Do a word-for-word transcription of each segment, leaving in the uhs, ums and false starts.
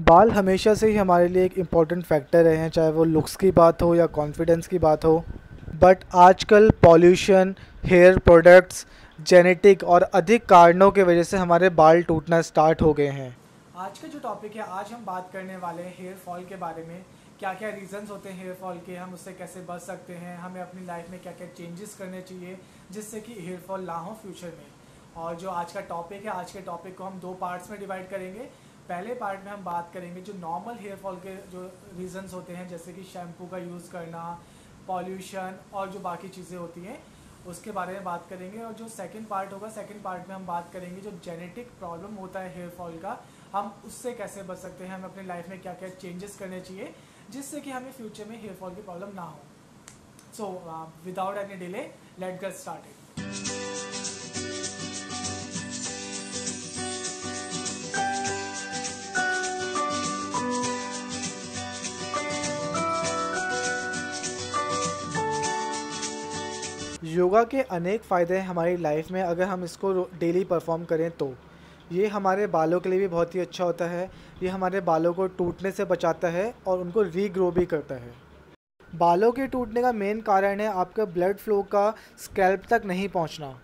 बाल हमेशा से ही हमारे लिए एक इम्पॉर्टेंट फैक्टर रहे हैं, चाहे वो लुक्स की बात हो या कॉन्फिडेंस की बात हो। बट आजकल पॉल्यूशन, हेयर प्रोडक्ट्स, जेनेटिक और अधिक कारणों की वजह से हमारे बाल टूटना स्टार्ट हो गए हैं। आज का जो टॉपिक है, आज हम बात करने वाले हैं हेयर फॉल के बारे में। क्या क्या रीज़न्स होते हैं हेयर फॉल के, हम उससे कैसे बच सकते हैं, हमें अपनी लाइफ में क्या क्या चेंजेस करने चाहिए जिससे कि हेयर फॉल ना हो फ्यूचर में। और जो आज का टॉपिक है, आज के टॉपिक को हम दो पार्ट्स में डिवाइड करेंगे। पहले पार्ट में हम बात करेंगे जो नॉर्मल हेयर फॉल के जो रीज़न्स होते हैं, जैसे कि शैम्पू का यूज़ करना, पॉल्यूशन और जो बाकी चीज़ें होती हैं उसके बारे में बात करेंगे। और जो सेकंड पार्ट होगा, सेकंड पार्ट में हम बात करेंगे जो जेनेटिक प्रॉब्लम होता है हेयर फॉल का, हम उससे कैसे बच सकते हैं, हमें अपनी लाइफ में क्या क्या चेंजेस करने चाहिए जिससे कि हमें फ्यूचर में हेयर फॉल की प्रॉब्लम ना हो। So without any delay, let's get started. Yoga के अनेक फ़ायदे हैं हमारी लाइफ में अगर हम इसको डेली परफॉर्म करें तो। ये हमारे बालों के लिए भी बहुत ही अच्छा होता है। ये हमारे बालों को टूटने से बचाता है और उनको रीग्रो भी करता है। बालों के टूटने का मेन कारण है आपका ब्लड फ्लो का स्कैल्प तक नहीं पहुंचना।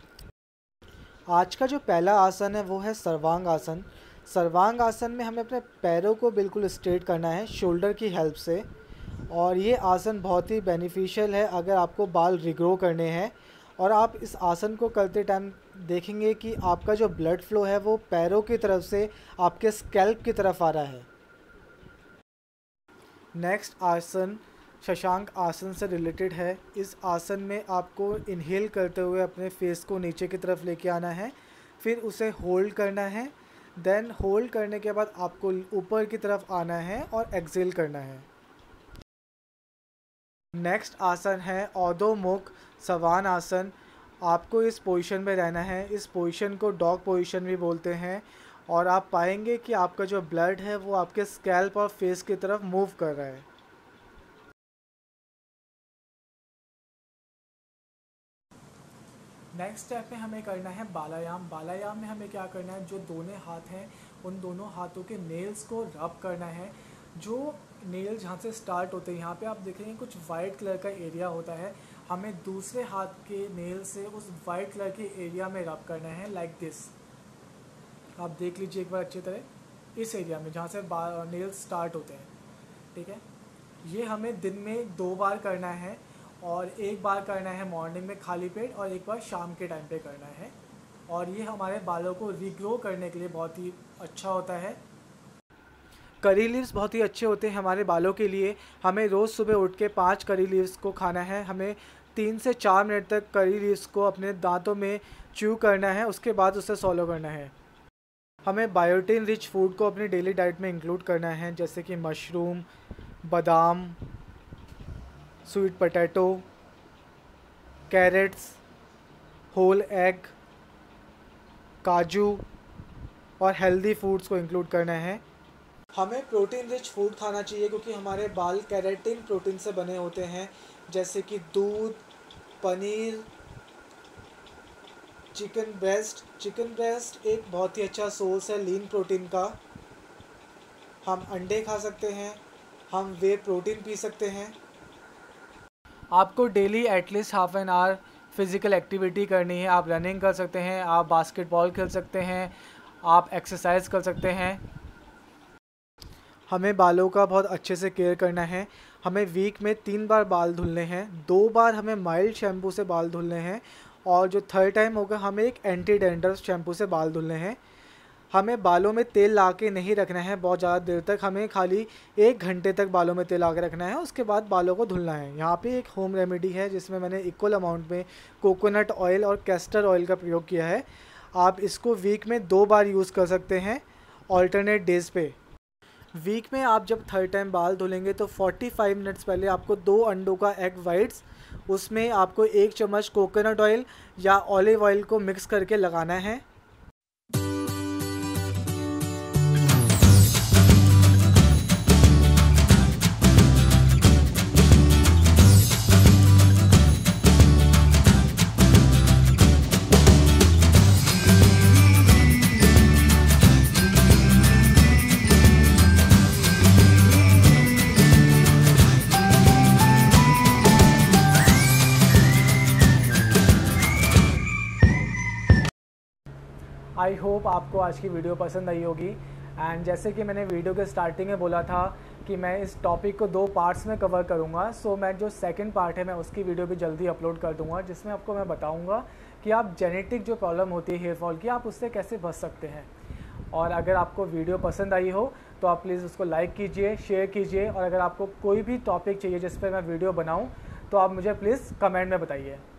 आज का जो पहला आसन है वो है सर्वांग आसन। सर्वांग आसन में हमें अपने पैरों को बिल्कुल स्ट्रेट करना है शोल्डर की हेल्प से। और ये आसन बहुत ही बेनिफिशियल है अगर आपको बाल रिग्रो करने हैं। और आप इस आसन को करते टाइम देखेंगे कि आपका जो ब्लड फ्लो है वो पैरों की तरफ से आपके स्कैल्प की तरफ आ रहा है। नेक्स्ट आसन शशांक आसन से रिलेटेड है। इस आसन में आपको इनहेल करते हुए अपने फेस को नीचे की तरफ लेके आना है, फिर उसे होल्ड करना है। देन होल्ड करने के बाद आपको ऊपर की तरफ आना है और एक्सेल करना है। नेक्स्ट आसन है अधोमुख सवान आसन। आपको इस पोजीशन में रहना है। इस पोजीशन को डॉग पोजीशन भी बोलते हैं। और आप पाएंगे कि आपका जो ब्लड है वो आपके स्कैल्प और फेस की तरफ मूव कर रहा है। नेक्स्ट स्टेप में हमें करना है बालायाम। बालायाम में हमें क्या करना है, जो दोनों हाथ हैं उन दोनों हाथों के नेल्स को रब करना है। जो नेल जहाँ से स्टार्ट होते हैं, यहाँ पे आप देखेंगे कुछ वाइट कलर का एरिया होता है, हमें दूसरे हाथ के नेल से उस वाइट कलर के एरिया में रब करना है, लाइक दिस। आप देख लीजिए एक बार अच्छी तरह, इस एरिया में जहाँ से नेल स्टार्ट होते हैं, ठीक है। ये हमें दिन में दो बार करना है और एक बार करना है मॉर्निंग में खाली पेट और एक बार शाम के टाइम पे करना है। और ये हमारे बालों को रीग्रो करने के लिए बहुत ही अच्छा होता है। करी लीव्स बहुत ही अच्छे होते हैं हमारे बालों के लिए। हमें रोज़ सुबह उठ के पाँच करी लीव्स को खाना है। हमें तीन से चार मिनट तक करी लीव्स को अपने दांतों में च्यू करना है, उसके बाद उसे सॉलो करना है। हमें बायोटिन रिच फूड को अपनी डेली डाइट में इंक्लूड करना है, जैसे कि मशरूम, बादाम, sweet potato, carrots, whole egg, काजू और हेल्दी फूड्स को इंक्लूड करना है। हमें प्रोटीन रिच फूड खाना चाहिए क्योंकि हमारे बाल केराटिन प्रोटीन से बने होते हैं, जैसे कि दूध, पनीर, चिकन ब्रेस्ट। चिकन ब्रेस्ट एक बहुत ही अच्छा सोर्स है लीन प्रोटीन का। हम अंडे खा सकते हैं, हम वे प्रोटीन पी सकते हैं। आपको daily at least half an hour physical activity करनी है। आप रनिंग कर सकते हैं, आप बास्केटबॉल खेल सकते हैं, आप एक्सरसाइज कर सकते हैं। हमें बालों का बहुत अच्छे से केयर करना है। हमें वीक में तीन बार बाल धुलने हैं। दो बार हमें माइल्ड शैम्पू से बाल धुलने हैं और जो थर्ड टाइम होगा हमें एक एंटी डैंड्रफ शैम्पू से बाल धुलने हैं। हमें बालों में तेल ला के नहीं रखना है बहुत ज़्यादा देर तक, हमें खाली एक घंटे तक बालों में तेल ला के रखना है, उसके बाद बालों को धुलना है। यहाँ पे एक होम रेमेडी है जिसमें मैंने इक्वल अमाउंट में कोकोनट ऑयल और कैस्टर ऑयल का प्रयोग किया है। आप इसको वीक में दो बार यूज़ कर सकते हैं ऑल्टरनेट डेज़ पे। वीक में आप जब थर्ड टाइम बाल धुलेंगे तो पैंतालीस मिनट्स पहले आपको दो अंडों का एग वाइट्स, उसमें आपको एक चम्मच कोकोनट ऑयल या ऑलिव ऑयल को मिक्स करके लगाना है। आई होप आपको आज की वीडियो पसंद आई होगी। एंड जैसे कि मैंने वीडियो के स्टार्टिंग में बोला था कि मैं इस टॉपिक को दो पार्ट्स में कवर करूँगा, सो मैं जो सेकंड पार्ट है मैं उसकी वीडियो भी जल्दी अपलोड कर दूँगा, जिसमें आपको मैं बताऊँगा कि आप जेनेटिक जो प्रॉब्लम होती है हेयर फॉल की, आप उससे कैसे बच सकते हैं। और अगर आपको वीडियो पसंद आई हो तो आप प्लीज़ उसको लाइक कीजिए, शेयर कीजिए, और अगर आपको कोई भी टॉपिक चाहिए जिस पर मैं वीडियो बनाऊँ तो आप मुझे प्लीज़ कमेंट में बताइए।